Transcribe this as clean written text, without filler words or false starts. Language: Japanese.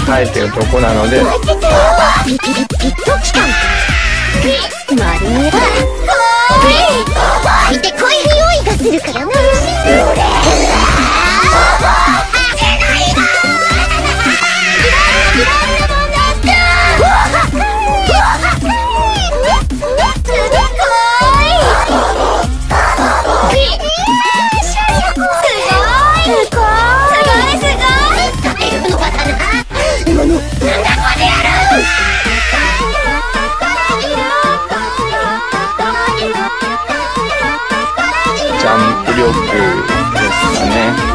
生えてるとこなので。 見てこい匂いがするからな。 ジャンプ力ですかね。